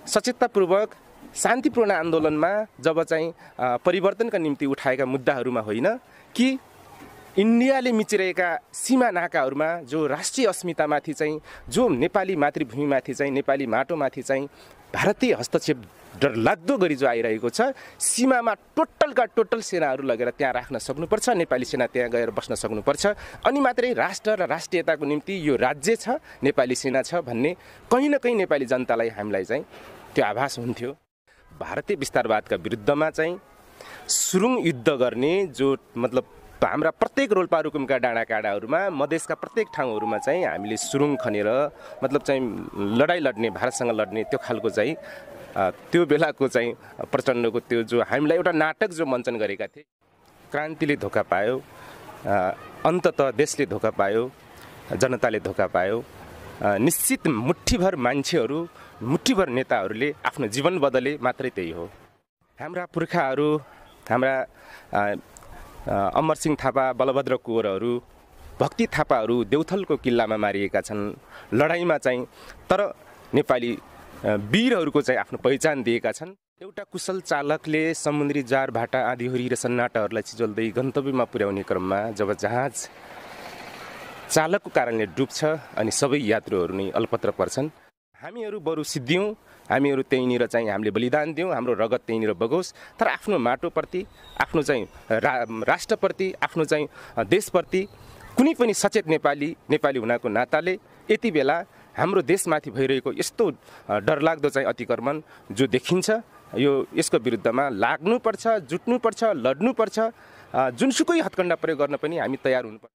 सचेततापूर्वक शान्तिपूर्ण आन्दोलनमा जब चाहिँ परिवर्तनका निम्ति उठाएका मुद्दाहरूमा होइन कि इन्डियाले मिचिरहेका सीमा नाकाहरूमा जो राष्ट्रिय अस्मितामाथि चाहिँ जो नेपाली मातृभूमिमाथि चाहिँ नेपाली माटोमाथि चाहिँ भारतीय हस्तक्षेप डरलाग्दो गरी जो आइरहेको छ, सीमामा टोटलका टोटल सेनाहरू लगेर त्यहाँ राख्न सक्नुपर्छ, नेपाली सेना त्यहाँ गएर बस्न सक्नुपर्छ, अनि मात्रै राष्ट्र र राष्ट्रियताको निम्ति यो राज्य छ, नेपाली सेना छ भन्ने कहीँ न कहीँ नेपाली जनतालाई हामीलाई चाहिँ त्यो आभास हुन्थ्यो। भारतीय विस्तारवादका विरुद्धमा चाहिँ सुरुङ युद्ध गर्ने जो मतलब हाम्रा प्रत्येक रोल्पा रुकुमका डाँडा काँडाहरूमा मधेसका प्रत्येक ठाउँहरूमा चाहिँ हामीले सुरुङ खनेर मतलब चाहिँ लडाइँ लड्ने, भारतसँग लड्ने त्यो खालको चाहिँ त्यो बेलाको चाहिँ प्रचण्डको त्यो जो हामीलाई एउटा नाटक जो मञ्चन गरेका थिए, क्रान्तिले धोका पायो, अन्ततः देशले धोका पायो, जनताले धोका पायो। निश्चित मुठ्ठीभर मान्छेहरू, मुठ्ठीभर नेताहरूले आफ्नो जीवन बदले, मात्रै त्यही हो। हाम्रा पुर्खाहरू, हाम्रा अमरसिंह थापा, बलभद्र कुँवरहरू, भक्ति थापाहरू देउथलको किल्लामा मारिएका छन् लडाइँमा चाहिँ, तर नेपाली वीरहरूको चाहिँ आफ्नो पहिचान दिएका छन्। एउटा कुशल चालकले समुद्री जार, भाटा, आँधीहुरी र सन्नाटाहरूलाई चिजोल्दै गन्तव्यमा पुर्याउने क्रममा जब जहाज चालकको कारणले डुब्छ अनि सबै यात्रुहरू नै अल्पत्र पर्छन्, हामीहरू बरु सिद्धियौँ, हामीहरू त्यहीँनिर चाहिँ हामीले बलिदान दियौँ, हाम्रो रगत त्यहीँनिर बगोस्, तर आफ्नो माटोप्रति, आफ्नो चाहिँ राष्ट्रप्रति, आफ्नो चाहिँ देशप्रति कुनै पनि सचेत नेपाली हुनाको नाताले यति बेला हाम्रो देशमाथि भइरहेको यस्तो डरलाग्दो चाहिँ अतिक्रमण जो देखिन्छ, यसको विरुद्धमा लाग्नुपर्छ, जुट्नुपर्छ, लड्नुपर्छ, जुनसुकै हत्कण्डा प्रयोग गर्न पनि हामी तयार हुनुपर्छ।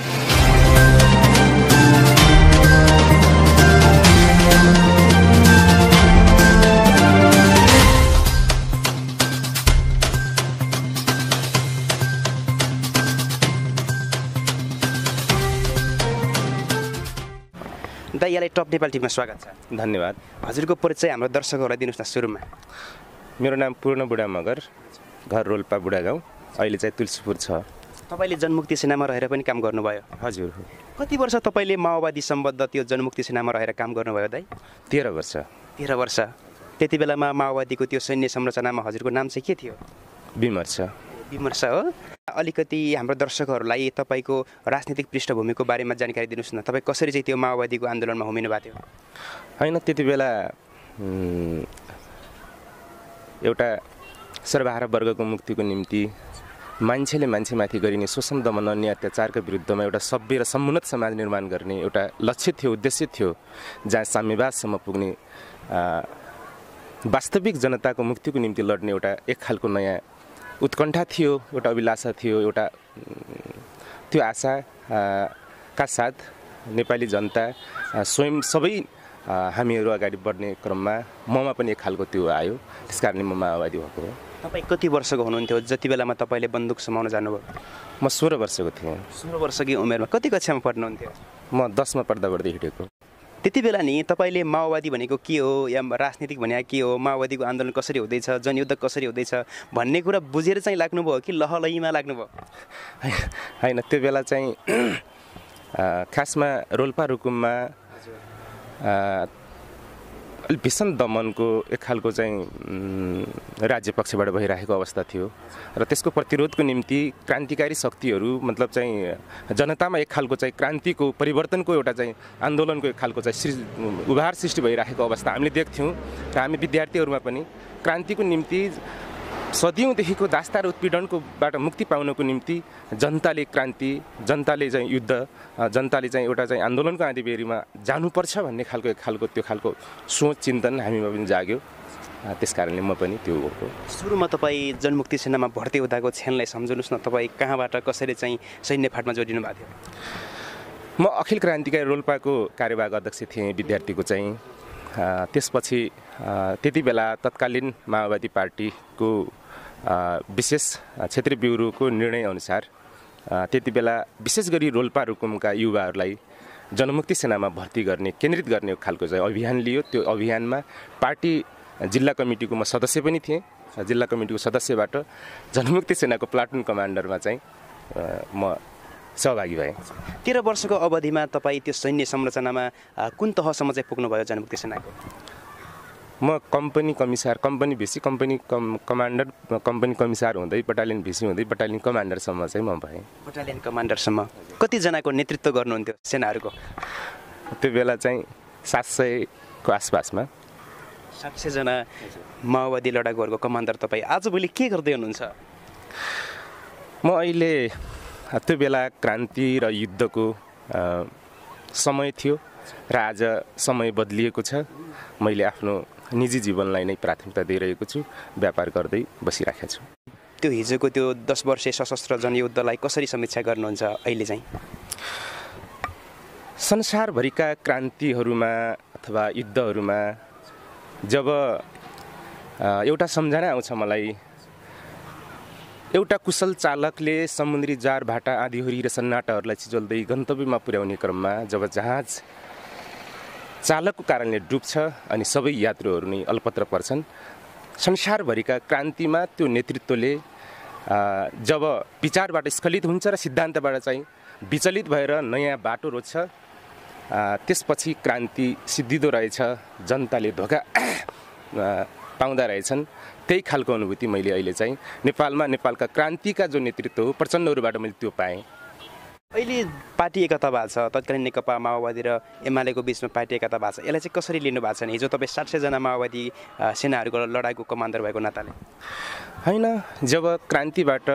दाइ, यहाँलाई टप नेपाल टिभीमा स्वागत छ। धन्यवाद। हजुरको परिचय हाम्रो दर्शकहरूलाई दिनुहोस् न सुरुमा। मेरो नाम पूर्ण बुढा मगर, घर रोल्पा बुढागाउँ, अहिले चाहिँ तुलसीपुर छ। तपाईँले जनमुक्ति सेनामा रहेर पनि काम गर्नुभयो? हजुर। कति वर्ष तपाईँले माओवादी सम्बद्ध त्यो जनमुक्ति सेनामा रहेर काम गर्नुभयो दाइ? 13 वर्ष। 13 वर्ष। त्यति बेलामा माओवादीको त्यो सैन्य संरचनामा हजुरको नाम चाहिँ के थियो? विमर्श। विमर्श हो। अलिकति हाम्रो दर्शकहरूलाई तपाईँको राजनीतिक पृष्ठभूमिको बारेमा जानकारी दिनुहोस् न। तपाईँ कसरी चाहिँ त्यो माओवादीको आन्दोलनमा होमिनु भएको थियो? होइन, त्यति बेला एउटा सर्वहारा वर्गको मुक्तिको निम्ति मान्छेले मान्छेमाथि गरिने शोषण, दमन, अन्य अत्याचारका विरुद्धमा एउटा सभ्य र समुन्नत समाज निर्माण गर्ने एउटा लक्ष्य थियो, उद्देश्य थियो, जहाँ साम्यवादसम्म पुग्ने वास्तविक जनताको मुक्तिको निम्ति लड्ने एउटा एक खालको नयाँ उत्कण्ठा थियो, एउटा अभिलाषा थियो, एउटा त्यो आशा का साथ नेपाली जनता स्वयं सबै हामीहरू अगाडि बढ्ने क्रममा ममा पनि एक खालको त्यो आयो। त्यस कारणले म माओवादी भएको हो। तपाईँ कति वर्षको हुनुहुन्थ्यो जति बेलामा तपाईँले बन्दुक समाउन जानुभयो? म 16 वर्षको थिएँ। 16 वर्षकी उमेरमा। कति कक्षामा पढ्नुहुन्थ्यो? म 10 मा पढ्दा हिँडेको। त्यति बेला नि तपाईँले माओवादी भनेको के हो या राजनीतिक भनेको के हो, माओवादीको आन्दोलन कसरी हुँदैछ, जनयुद्ध कसरी हुँदैछ भन्ने कुरा बुझेर चाहिँ लाग्नुभयो कि लहलहीमा लाग्नुभयो? होइन, त्यो बेला चाहिँ खासमा रोल्पा रुकुममा अलिक भीषण दमनको एक खालको चाहिँ राज्य पक्षबाट भइरहेको अवस्था थियो र त्यसको प्रतिरोधको निम्ति क्रान्तिकारी शक्तिहरू मतलब चाहिँ जनतामा एक खालको चाहिँ क्रान्तिको परिवर्तनको एउटा चाहिँ आन्दोलनको एक खालको चाहिँ उभार सृष्टि भइरहेको अवस्था हामीले देख्थ्यौँ र हामी विद्यार्थीहरूमा पनि क्रान्तिको निम्ति सदियौँदेखिको दास्तार उत्पीडनकोबाट मुक्ति पाउनको निम्ति जनताले क्रान्ति, जनताले चाहिँ युद्ध, जनताले चाहिँ एउटा चाहिँ आन्दोलनको आँधीबेहरीमा जानुपर्छ भन्ने खालको एक खालको त्यो खालको सोच चिन्तन हामीमा पनि जाग्यो। त्यस कारणले म पनि त्यो हो। सुरुमा तपाईँ जनमुक्ति सेनामा भर्ती हुँदाको क्षणलाई सम्झनुहोस् न। तपाईँ कहाँबाट कसरी चाहिँ सैन्य फाँटमा जोडिनु भएको थियो? म अखिल क्रान्तिकारी रोल्पाको कार्यवाहक अध्यक्ष थिएँ विद्यार्थीको चाहिँ। त्यसपछि त्यति बेला तत्कालीन माओवादी पार्टीको विशेष क्षेत्रीय ब्युरोको निर्णयअनुसार त्यति बेला विशेष गरी रोल्पा रुकुमका युवाहरूलाई जनमुक्ति सेनामा भर्ती गर्ने, केन्द्रित गर्ने खालको चाहिँ अभियान लियो। त्यो अभियानमा पार्टी जिल्ला कमिटीको म सदस्य पनि थिएँ। जिल्ला कमिटीको सदस्यबाट जनमुक्ति सेनाको प्लाटुन कमान्डरमा चाहिँ म सहभागी भएँ। 13 वर्षको अवधिमा तपाईँ त्यो सैन्य संरचनामा कुन तहसम्म चाहिँ पुग्नुभयो जनमुक्ति सेनाको? म company commissar, company V C, company commander, company commissar हुँदै बटालियन भिसी हुँदै बटालियन कमान्डरसम्म चाहिँ म भएँ। बटालियन कमान्डरसम्म कतिजनाको नेतृत्व गर्नुहुन्थ्यो सेनाहरूको? त्यो बेला चाहिँ 700 को आसपासमा। 700 जना माओवादी लडाकुहरूको कमान्डर तपाईँ। आजभोलि के गर्दै हुनुहुन्छ? म अहिले त्यो बेला क्रान्ति र युद्धको समय थियो र आज समय बदलिएको छ। मैले आफ्नो निजी जीवनलाई नै प्राथमिकता दिइरहेको छु, व्यापार गर्दै बसिराखेको छु। त्यो हिजोको त्यो 10 वर्षे सशस्त्र जनयुद्धलाई कसरी समीक्षा गर्नुहुन्छ अहिले चाहिँ? संसारभरिका क्रान्तिहरूमा अथवा युद्धहरूमा जब एउटा सम्झना आउँछ मलाई, एउटा कुशल चालकले समुद्री जार, भाटा, आँधीहुरी र सन्नाटाहरूलाई चिजोल्दै गन्तव्यमा पुर्याउने क्रममा जब जहाज चालकको कारणले डुब्छ अनि सबै यात्रुहरू नै अल्पत्र पर्छन्, संसारभरिका क्रान्तिमा त्यो नेतृत्वले जब विचारबाट स्खलित हुन्छ र सिद्धान्तबाट चाहिँ विचलित भएर नयाँ बाटो रोज्छ, त्यसपछि क्रान्ति सिद्धिदो रहेछ, जनताले धोका पाउँदा रहेछन्। त्यही खालको अनुभूति मैले अहिले चाहिँ नेपालमा, नेपालका क्रान्तिका जो नेतृत्व हो प्रचण्डहरूबाट मैले त्यो पाएँ। अहिले पार्टी एकता भएको छ, तत्कालीन नेकपा माओवादी र एमालेको बिचमा पार्टी एकता भएको छ, यसलाई चाहिँ कसरी लिनु भएको छ? हिजो तपाईँ 700 जना माओवादी सेनाहरूको लडाइँको कमान्डर भएको नाताले। होइन, जब क्रान्तिबाट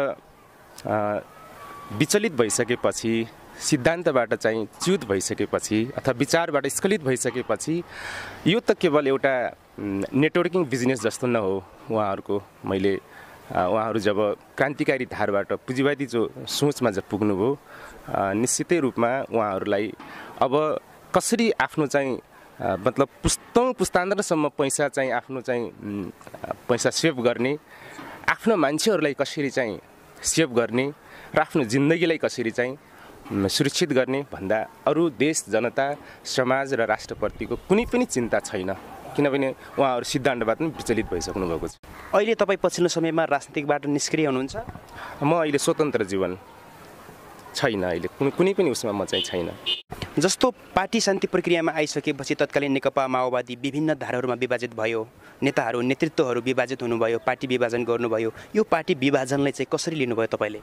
विचलित भइसकेपछि, सिद्धान्तबाट चाहिँ च्युत भइसकेपछि अथवा विचारबाट स्खलित भइसकेपछि यो त केवल एउटा नेटवर्किङ बिजनेस जस्तो न हो उहाँहरूको। उहाँहरू जब क्रान्तिकारी धारबाट पुँजीवादी जो सोचमा जब पुग्नुभयो, निश्चितै रूपमा उहाँहरूलाई अब कसरी आफ्नो चाहिँ मतलब पुस्तान्तरसम्म पैसा चाहिँ आफ्नो चाहिँ पैसा सेभ गर्ने, आफ्नो मान्छेहरूलाई कसरी चाहिँ सेभ गर्ने र आफ्नो जिन्दगीलाई कसरी चाहिँ सुरक्षित गर्ने भन्दा अरू देश, जनता, समाज र राष्ट्रप्रतिको कुनै पनि चिन्ता छैन, किनभने उहाँहरू सिद्धान्तबाट पनि विचलित भइसक्नु भएको छ। अहिले तपाईँ पछिल्लो समयमा राजनीतिकबाट निष्क्रिय हुनुहुन्छ? म अहिले स्वतन्त्र जीवन छैन, अहिले कुनै पनि उसमा म चाहिँ छैन। जस्तो पार्टी शान्ति प्रक्रियामा आइसकेपछि तत्कालीन नेकपा माओवादी विभिन्न धाराहरूमा विभाजित भयो, नेताहरू, नेतृत्वहरू विभाजित हुनुभयो, पार्टी विभाजन गर्नुभयो। यो पार्टी विभाजनलाई चाहिँ कसरी लिनुभयो तपाईँले?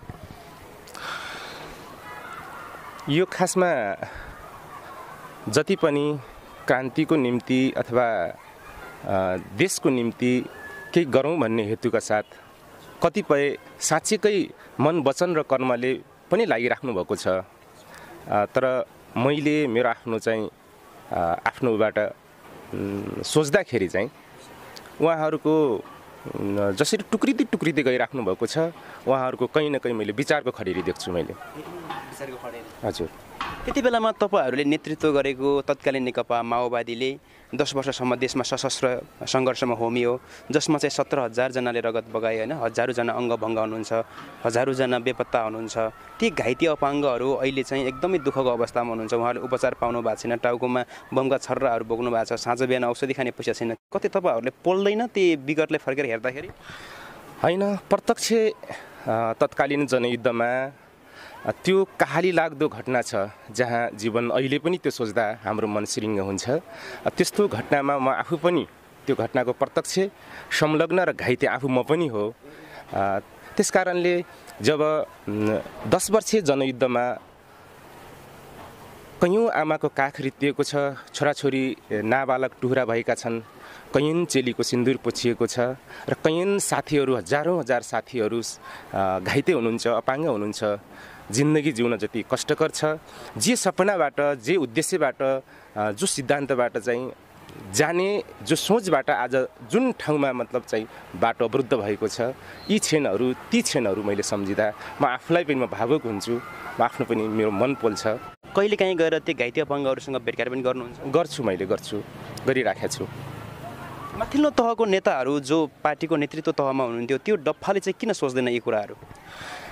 यो खासमा जति पनि क्रान्तिको निम्ति अथवा देशको निम्ति केही गरौँ भन्ने हेतुका साथ कतिपय साँच्चीकै मन, वचन र कर्मले पनि लागिराख्नु भएको छ। तर मैले मेरो आफ्नो चाहिँ आफ्नोबाट सोच्दाखेरि चाहिँ उहाँहरूको जसरी टुक्रिँदै गइराख्नु भएको छ, उहाँहरूको कहीँ न कहीँ मैले विचारको खडेरी देख्छु मैले। हजुर, त्यति बेलामा तपाईँहरूले नेतृत्व गरेको तत्कालीन नेकपा माओवादीले 10 वर्षसम्म देशमा सशस्त्र सङ्घर्षमा होमियो, जसमा चाहिँ 17,000 जनाले रगत बगाए, होइन, 1000 जना अङ्गभङ्ग हुनुहुन्छ, 1000 जना बेपत्ता हुनुहुन्छ। ती घाइते अपाङ्गहरू अहिले चाहिँ एकदमै दुःखको अवस्थामा हुनुहुन्छ। उहाँहरूले उपचार पाउनु भएको छैन, टाउकोमा बमका छर्राहरू बोक्नु भएको छ, साँझ बिहान औषधि खाने पैसा छैन। कतै तपाईँहरूले पोल्दैन ती विगतले फर्केर हेर्दाखेरि? होइन, प्रत्यक्ष तत्कालीन जनयुद्धमा त्यो कहाली लाग्दो घटना छ जहाँ जीवन अहिले पनि त्यो सोच्दा हाम्रो मन सिरिङ्ग हुन्छ। त्यस्तो घटनामा म आफू पनि त्यो घटनाको प्रत्यक्ष संलग्न र घाइते आफू म पनि हो। त्यसकारणले जब 10 वर्षीय जनयुद्धमा कयौँ आमाको काख रित्तिएको छ, छोराछोरी नाबालक टुहुरा भएका छन्, कैयन चेलीको सिन्दुर पोछिएको छ र कैयन साथीहरू, हजारौँ हजार साथीहरू घाइते हुनुहुन्छ, अपाङ्ग हुनुहुन्छ। जिन्दगी जिउन जति कष्टकर छ, जे सपनाबाट, जे उद्देश्यबाट, जो सिद्धान्तबाट चाहिँ जाने, जो सोचबाट आज जुन ठाउँमा मतलब चाहिँ बाटो अवरुद्ध भएको छ, ती क्षणहरू मैले सम्झिँदा म आफूलाई पनि म भावुक हुन्छु, म आफ्नो पनि मेरो मन पोल्छ। कहिलेकाहीँ गएर त्यो घाइते अपाङ्गहरूसँग भेटघाट पनि गर्नुहुन्छ? गर्छु, गरिराखेको छु। माथिल्लो तहको नेताहरू जो पार्टीको नेतृत्व तहमा हुनुहुन्थ्यो, त्यो डफ्फाले चाहिँ किन सोच्दैन यी कुराहरू?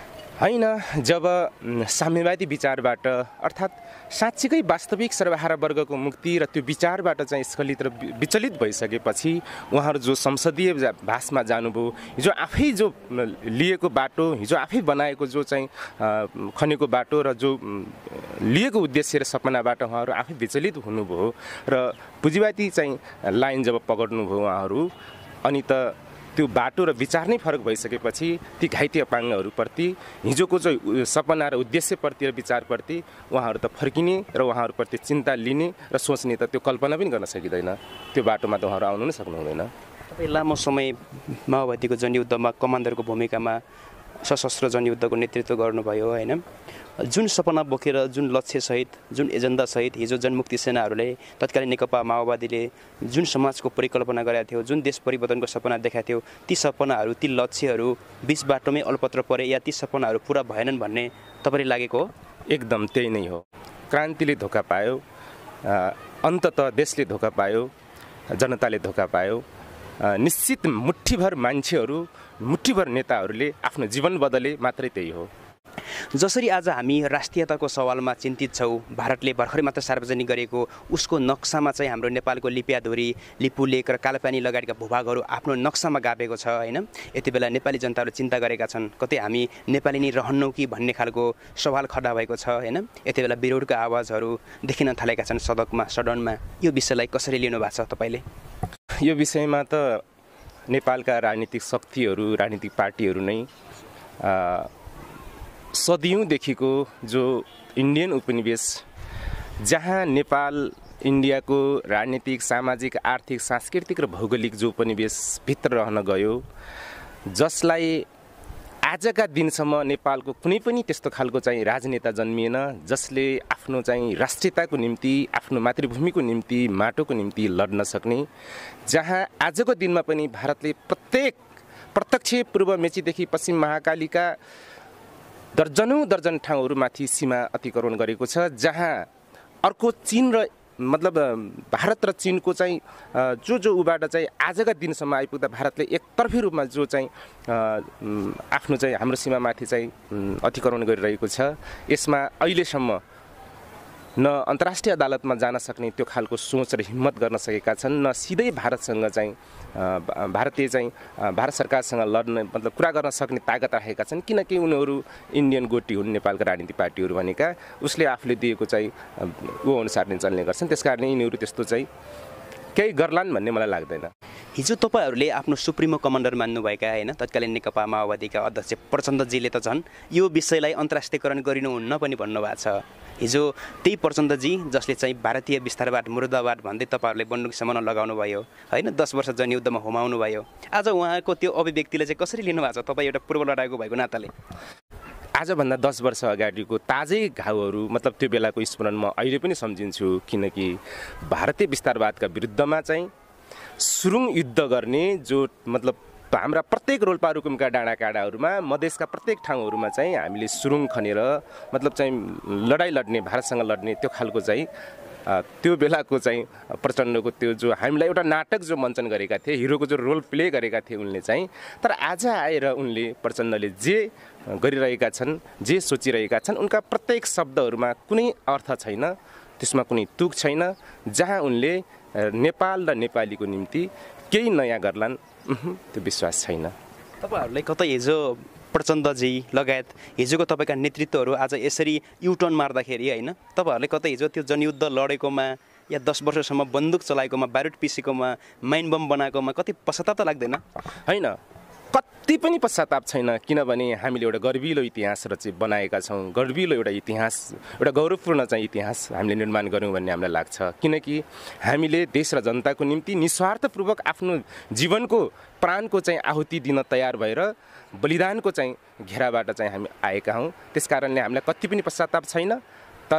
होइन, जब साम्यवादी विचारबाट अर्थात् साँच्चीकै वास्तविक सर्वहारा वर्गको मुक्ति र त्यो विचारबाट चाहिँ स्खलित र विचलित भइसकेपछि उहाँहरू जो संसदीय भाषमा जानुभयो, हिजो आफै जो लिएको बाटो, हिजो आफै बनाएको जो चाहिँ खनेको बाटो र जो लिएको उद्देश्य र सपनाबाट उहाँहरू आफै विचलित हुनुभयो र पुँजीवादी चाहिँ लाइन जब पकड्नुभयो उहाँहरू, अनि त त्यो बाटो र विचार नै फरक भइसकेपछि ती घाइते अपाङ्गहरूप्रति हिजोको जो सपना र उद्देश्यप्रति र विचारप्रति उहाँहरू त फर्किने र उहाँहरूप्रति चिन्ता लिने र सोच्ने त त्यो कल्पना पनि गर्न सकिँदैन। त्यो बाटोमा त उहाँहरू आउनु नै सक्नु हुँदैन। तपाईँ लामो समय माओवादीको जनयुद्धमा कमान्डरको भूमिकामा सशस्त्र जनयुद्धको नेतृत्व गर्नुभयो होइन। जुन सपना बोकेर, जुन लक्ष्यसहित, जुन एजेन्डासहित हिजो जनमुक्ति सेनाहरूले, तत्कालीन नेकपा माओवादीले जुन समाजको परिकल्पना गरेका थियो, जुन देश परिवर्तनको सपना देखाएको थियो, ती सपनाहरू, ती लक्ष्यहरू बिच बाटोमै अलपत्र परे या ती सपनाहरू पुरा भएनन् भन्ने तपाईँले लागेको हो? एकदम त्यही नै हो। क्रान्तिले धोका पायो, अन्ततः देशले धोका पायो, जनताले धोका पायो। निश्चित मुठ्ठीभर मान्छेहरू, मुठ्ठीभर नेताहरूले आफ्नो जीवन बदले, मात्रै त्यही हो। जसरी आज हामी राष्ट्रियताको सवालमा चिन्तित छौँ, भारतले भर्खरै मात्र सार्वजनिक गरेको उसको नक्सामा चाहिँ हाम्रो नेपालको लिपियाधुरी, लिपुलेक र कालापानी लगायतका भूभागहरू आफ्नो नक्सामा गाभेको छ होइन। यति बेला नेपाली जनताहरू चिन्ता गरेका छन्, कतै हामी नेपाली नै रहन्नौँ कि भन्ने खालको सवाल खडा भएको छ होइन। यति बेला विरोधका आवाजहरू देखिन थालेका छन् सदनमा। यो विषयलाई कसरी लिनु भएको छ तपाईँले? यो विषयमा त नेपालका राजनीतिक शक्तिहरू, राजनीतिक पार्टीहरू नै सदियौँदेखिको जो इन्डियन उपनिवेश, जहाँ नेपाल इन्डियाको राजनीतिक, सामाजिक, आर्थिक, सांस्कृतिक र भौगोलिक जो उपनिवेशभित्र रहन गयो, जसलाई आजका दिनसम्म नेपालको कुनै पनि त्यस्तो खालको चाहिँ राजनेता जन्मिएन जसले आफ्नो चाहिँ राष्ट्रियताको निम्ति, आफ्नो मातृभूमिको निम्ति, माटोको निम्ति लड्न सक्ने, जहाँ आजको दिनमा पनि भारतले प्रत्यक्ष पूर्व मेचीदेखि पश्चिम महाकालीका दर्जन ठाउँहरूमाथि सीमा अतिक्रमण गरेको छ, जहाँ अर्को चीन र मतलब भारत र चीनको चाहिँ जो उबाट चाहिँ आजका दिनसम्म आइपुग्दा भारतले एकतर्फी रूपमा जो चाहिँ आफ्नो चाहिँ हाम्रो सीमामाथि चाहिँ अतिक्रमण गरिरहेको छ, यसमा अहिलेसम्म न अन्तर्राष्ट्रिय अदालतमा जान सक्ने त्यो खालको सोच र हिम्मत गर्न सकेका छन्, न सिधै भारतसँग चाहिँ भारत सरकारसँग लड्न मतलब कुरा गर्न सक्ने तागत राखेका छन्, किनकि उनीहरू इन्डियन गोटी हुन् नेपालका राजनीतिक पार्टीहरू भनेका। उसले आफूले दिएको चाहिँ ऊ अनुसार नै चल्ने गर्छन्, त्यसकारण यिनीहरू त्यस्तो चाहिँ केही गर्लान् भन्ने मलाई लाग्दैन। हिजो तपाईँहरूले आफ्नो सुप्रिमो कमान्डर मान्नुभएका होइन तत्कालीन नेकपा माओवादीका अध्यक्ष प्रचण्डजीले त झन् यो विषयलाई अन्तर्राष्ट्रियकरण गरिनुहुन्न पनि भन्नुभएको छ। हिजो त्यही प्रचण्डजी जसले चाहिँ भारतीय विस्तारवाद, मुर्दाबाद भन्दै तपाईँहरूले बन्दुक सम्म लगाउनु भयो होइन, 10 वर्ष जनयुद्धमा होमाउनु भयो। आज उहाँको त्यो अभिव्यक्तिले चाहिँ कसरी लिनुभएको छ तपाईँ एउटा पूर्व लडाकु भएको नाताले? आजभन्दा 10 वर्ष अगाडिको ताजै घाउहरू मतलब त्यो बेलाको स्मरण म अहिले पनि सम्झिन्छु, किनकि भारतीय विस्तारवादका विरुद्धमा चाहिँ सुरुङ युद्ध गर्ने जो मतलब हाम्रा प्रत्येक रोल्पा रुकुमका डाँडा काँडाहरूमा, मधेसका प्रत्येक ठाउँहरूमा चाहिँ हामीले सुरुङ खनेर मतलब चाहिँ लडाइँ लड्ने, भारतसँग लड्ने त्यो खालको चाहिँ त्यो बेलाको चाहिँ प्रचण्डको त्यो जो हामीलाई एउटा नाटक जो मञ्चन गरेका थिए, हिरोको जो रोल प्ले गरेका थिए उनले चाहिँ, तर आज आएर उनले प्रचण्डले जे गरिरहेका छन्, जे सोचिरहेका छन्, उनका प्रत्येक शब्दहरूमा कुनै अर्थ छैन, त्यसमा कुनै तुक छैन, जहाँ उनले नेपाल र नेपालीको निम्ति केही नयाँ गर्लान् त्यो विश्वास छैन। तपाईँहरूलाई कतै हिजो प्रचण्डजी लगायत हिजोको तपाईँका नेतृत्वहरू आज यसरी युटर्न मार्दाखेरि होइन, तपाईँहरूले कतै हिजो त्यो जनयुद्ध लडेकोमा या 10 वर्षसम्म बन्दुक चलाएकोमा, बारुद पिसेकोमा, माइन बम बनाएकोमा कति पश्चाताप त लाग्दैन? होइन, कति पनि पश्चाताप छैन, किनभने हामीले एउटा गर्विलो इतिहास बनाएका छौँ, गर्विलो एउटा इतिहास, एउटा गौरवपूर्ण चाहिँ इतिहास हामीले निर्माण गऱ्यौँ भन्ने हामीलाई लाग्छ, किनकि हामीले देश र जनताको निम्ति निस्वार्थपूर्वक आफ्नो जीवनको प्राणको चाहिँ आहुति दिन तयार भएर बलिदानको चाहिँ घेराबाट चाहिँ हामी आएका हौँ। त्यसकारणले हामीलाई कति पनि पश्चाताप छैन। तर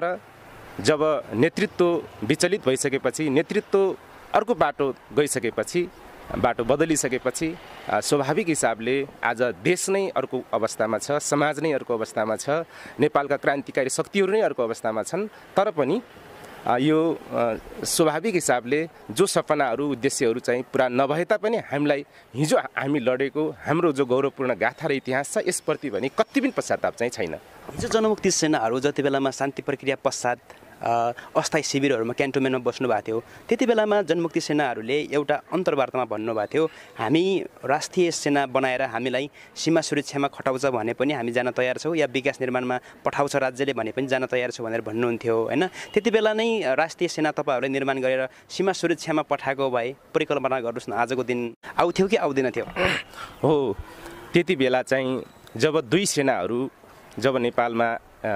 जब नेतृत्व विचलित भइसकेपछि, नेतृत्व अर्को बाटो गइसकेपछि, बाटो बदलिसकेपछि स्वाभाविक हिसाबले आज देश नै अर्को अवस्थामा छ, समाज नै अर्को अवस्थामा छ, नेपालका क्रान्तिकारी शक्तिहरू नै अर्को अवस्थामा छन्। तर पनि यो स्वाभाविक हिसाबले जो सपनाहरू उद्देश्यहरू चाहिँ पुरा नभए तापनि हामीलाई हिजो हामी लडेको हाम्रो जो गौरवपूर्ण गाथा र इतिहास छ यसप्रति भने कति पनि पश्चाताप चाहिँ छैन। हिजो जनमुक्ति सेनाहरू जति बेलामा शान्ति प्रक्रिया पश्चात अस्थायी शिविरहरूमा क्यान्टोनमेन्टमा बस्नुभएको थियो त्यति बेलामा जनमुक्ति सेनाहरूले एउटा अन्तर्वार्तामा भन्नुभएको थियो हामी राष्ट्रिय सेना बनाएर हामीलाई सीमा सुरक्षामा खटाउँछ भने पनि हामी जान तयार छौँ या विकास निर्माणमा पठाउँछ राज्यले भने पनि जान तयार छौँ भनेर भन्नुहुन्थ्यो होइन। त्यति बेला नै राष्ट्रिय सेना तपाईँहरूले निर्माण गरेर सीमा सुरक्षामा पठाएको भए परिकल्पना गर्नुहोस् न आजको दिन आउँथ्यो कि आउँदैन थियो? हो त्यति बेला चाहिँ जब दुई सेनाहरू जब नेपालमा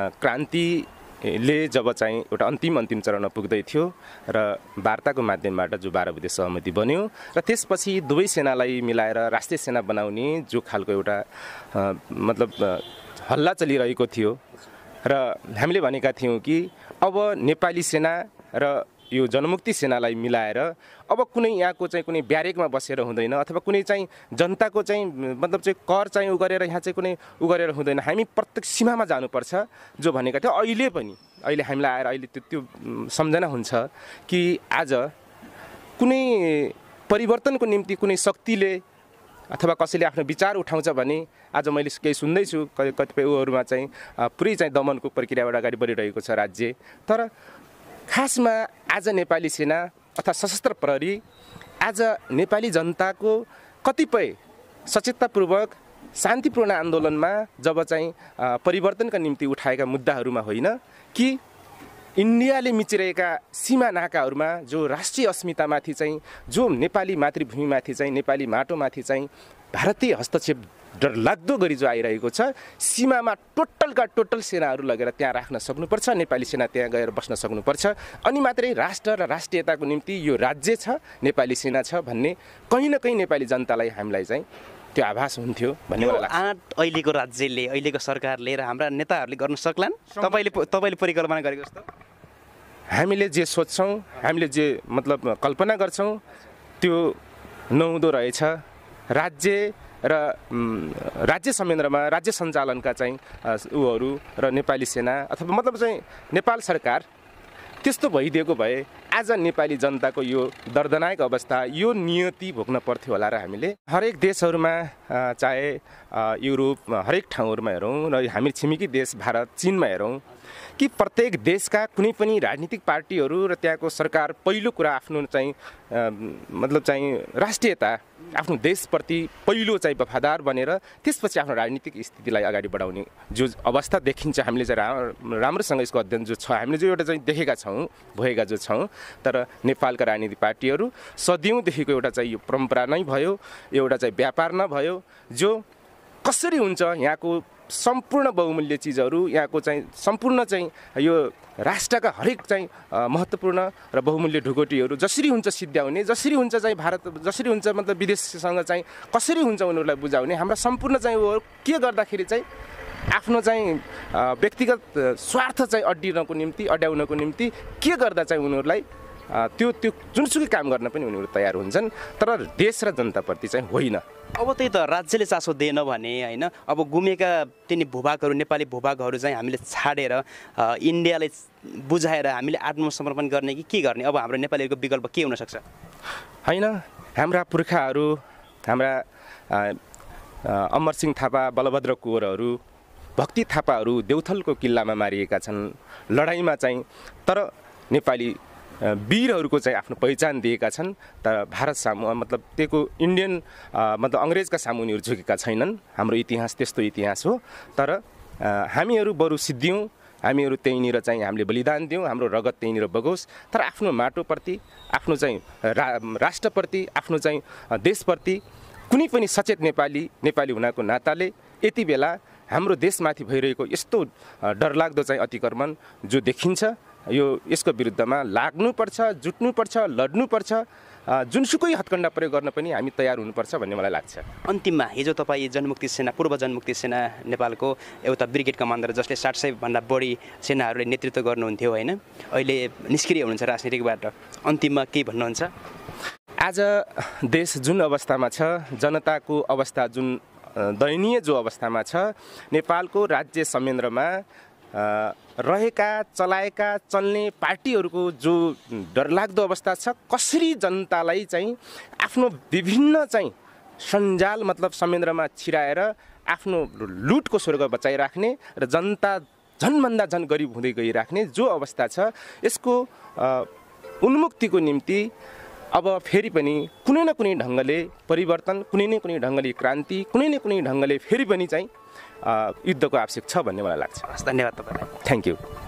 क्रान्तिले जब चाहिँ एउटा अन्तिम चरणमा पुग्दै थियो र वार्ताको माध्यमबाट जो 12 बुँदे सहमति बन्यो र त्यसपछि दुवै सेनालाई मिलाएर राष्ट्रिय सेना बनाउने जो खालको एउटा मतलब हल्ला चलिरहेको थियो र हामीले भनेका थियौँ कि अब नेपाली सेना र यो जनमुक्ति सेनालाई मिलाएर अब कुनै यहाँको चाहिँ कुनै ब्यारेकमा बसेर हुँदैन अथवा कुनै चाहिँ जनताको चाहिँ मतलब चाहिँ कर चाहिँ उ गरेर यहाँ चाहिँ कुनै उ गरेर हुँदैन, हामी प्रत्येक सीमामा जानुपर्छ जो भनेका थियो। अहिले हामीलाई आएर अहिले त्यो सम्झना हुन्छ कि आज कुनै परिवर्तनको निम्ति कुनै शक्तिले अथवा कसैले आफ्नो विचार उठाउँछ भने आज मैले केही सुन्दैछु कतिपय उहरूमा चाहिँ पुरै चाहिँ दमनको प्रक्रियाबाट अगाडि बढिरहेको छ राज्य। तर खासमा आज नेपाली सेना अथवा सशस्त्र प्रहरी आज नेपाली जनताको कतिपय सचेततापूर्वक शान्तिपूर्ण आन्दोलनमा जब चाहिँ परिवर्तनका निम्ति उठाएका मुद्दाहरूमा होइन कि इन्डियाले मिचिरहेका सीमा नाकाहरूमा जो राष्ट्रिय अस्मितामाथि चाहिँ जो नेपाली मातृभूमिमाथि चाहिँ नेपाली माटोमाथि चाहिँ भारतीय हस्तक्षेप डरलाग्दो गरी जो आइरहेको छ, सीमामा टोटलका टोटल सेनाहरू लगेर त्यहाँ राख्न सक्नुपर्छ, नेपाली सेना त्यहाँ गएर बस्न सक्नुपर्छ, अनि मात्रै राष्ट्र र राष्ट्रियताको निम्ति यो राज्य छ नेपाली सेना छ भन्ने कहीँ न कहीँ नेपाली जनतालाई हामीलाई चाहिँ त्यो आभास हुन्थ्यो भन्ने मलाई लाग्छ। आँट अहिलेको राज्यले अहिलेको सरकारले र हाम्रा नेताहरूले गर्न सक्लान् तपाईँले परिकल्पना गरेको जस्तो? हामीले जे सोच्छौँ हामीले जे मतलब कल्पना गर्छौँ त्यो नहुँदो रहेछ। राज्य संयन्त्रमा राज्य सञ्चालनका चाहिँ उहरू र नेपाली सेना अथवा मतलब चाहिँ नेपाल सरकार त्यस्तो भइदिएको भए आज नेपाली जनताको यो दर्दनायक अवस्था यो नियति भोग्न पर्थ्यो होला र हामीले हरेक देशहरूमा चाहे युरोप हरेक ठाउँहरूमा हेरौँ र हामी छिमेकी देश भारत चीनमा हेरौँ कि प्रत्येक देशका कुनै पनि राजनीतिक पार्टीहरू र त्यहाँको सरकार पहिलो कुरा आफ्नो चाहिँ मतलब चाहिँ राष्ट्रियता आफ्नो देशप्रति पहिलो चाहिँ वफादार बनेर त्यसपछि आफ्नो राजनीतिक स्थितिलाई अगाडि बढाउने जो अवस्था देखिन्छ हामीले चाहिँ राम्रोसँग यसको अध्ययन जो छ हामीले जो एउटा चाहिँ देखेका छौँ भएका जो छौँ। तर नेपालका राजनीतिक पार्टीहरू सदियौँदेखिको एउटा चाहिँ यो परम्परा नै भयो, एउटा चाहिँ व्यापार नभयो जो कसरी हुन्छ यहाँको सम्पूर्ण बहुमूल्य चिजहरू यहाँको चाहिँ सम्पूर्ण चाहिँ यो राष्ट्रका हरेक चाहिँ महत्त्वपूर्ण र बहुमूल्य ढुकुटीहरू जसरी हुन्छ सिद्ध्याउने, जसरी हुन्छ चाहिँ भारत जसरी हुन्छ मतलब विदेशसँग चाहिँ कसरी हुन्छ उनीहरूलाई बुझाउने, हाम्रा सम्पूर्ण चाहिँ के गर्दाखेरि चाहिँ आफ्नो चाहिँ व्यक्तिगत स्वार्थ चाहिँ अड्याउनको निम्ति के गर्दा चाहिँ उनीहरूलाई त्यो जुनसुकै काम गर्न पनि उनीहरू तयार हुन्छन्, तर देश र जनताप्रति चाहिँ होइन। अब त्यही त राज्यले चासो दिएन भने होइन अब गुमेका तिनी भूभागहरू नेपाली भूभागहरू चाहिँ हामीले छाडेर इन्डियाले बुझाएर हामीले आत्मसमर्पण गर्ने कि के गर्ने? अब हाम्रो नेपालीहरूको विकल्प के हुनसक्छ? होइन, हाम्रा पुर्खाहरू हाम्रा अमरसिंह थापा बलभद्र कुँवरहरू भक्ति थापाहरू देउथलको किल्लामा मारिएका छन् लडाइँमा चाहिँ, तर नेपाली वीरहरूको चाहिँ आफ्नो पहिचान दिएका छन्। तर भारत सामु मतलब त्यको इन्डियन मतलब अङ्ग्रेजका सामु उनीहरू झुकेका छैनन्। हाम्रो इतिहास त्यस्तो इतिहास हो। तर हामीहरू बरु सिद्धियौँ, हामीहरू त्यहीँनिर चाहिँ हामीले बलिदान दियौँ, हाम्रो रगत त्यहीँनिर बगोस्, तर आफ्नो माटोप्रति आफ्नो चाहिँ राष्ट्रप्रति आफ्नो चाहिँ देशप्रति कुनै पनि सचेत नेपाली हुनाको नाताले यति बेला हाम्रो देशमाथि भइरहेको यस्तो डरलाग्दो चाहिँ अतिक्रमण जो देखिन्छ यसको विरुद्धमा लाग्नुपर्छ, जुट्नुपर्छ, लड्नुपर्छ, जुनसुकै हत्कण्डा प्रयोग गर्न पनि हामी तयार हुनुपर्छ भन्ने मलाई लाग्छ। अन्तिममा हिजो तपाईँ जनमुक्ति सेना पूर्व जनमुक्ति सेना नेपालको एउटा ब्रिगेड कमान्डर जसले 700 भन्दा बढी सेनाहरूले नेतृत्व गर्नुहुन्थ्यो होइन, अहिले निष्क्रिय हुनुहुन्छ राजनीतिकबाट, अन्तिममा के भन्नुहुन्छ? आज देश जुन अवस्थामा छ, जनताको अवस्था जुन दयनीय जो अवस्थामा छ, नेपालको राज्य संयन्त्रमा रहेका चलाएका चल्ने पार्टीहरूको जो डरलाग्दो अवस्था छ, कसरी जनतालाई चाहिँ आफ्नो विभिन्न चाहिँ सञ्जाल मतलब संयन्त्रमा छिराएर आफ्नो लुटको स्वर्ग बचाइराख्ने र जनता झनभन्दा झन गरिब हुँदै गइराख्ने जो अवस्था छ, यसको उन्मुक्तिको निम्ति अब फेरि पनि कुनै न कुनै ढङ्गले परिवर्तन, कुनै न कुनै ढङ्गले क्रान्ति, कुनै न कुनै ढङ्गले फेरि पनि चाहिँ युद्धको आवश्यक छ भन्ने मलाई लाग्छ। धन्यवाद तपाईँलाई। Thank you.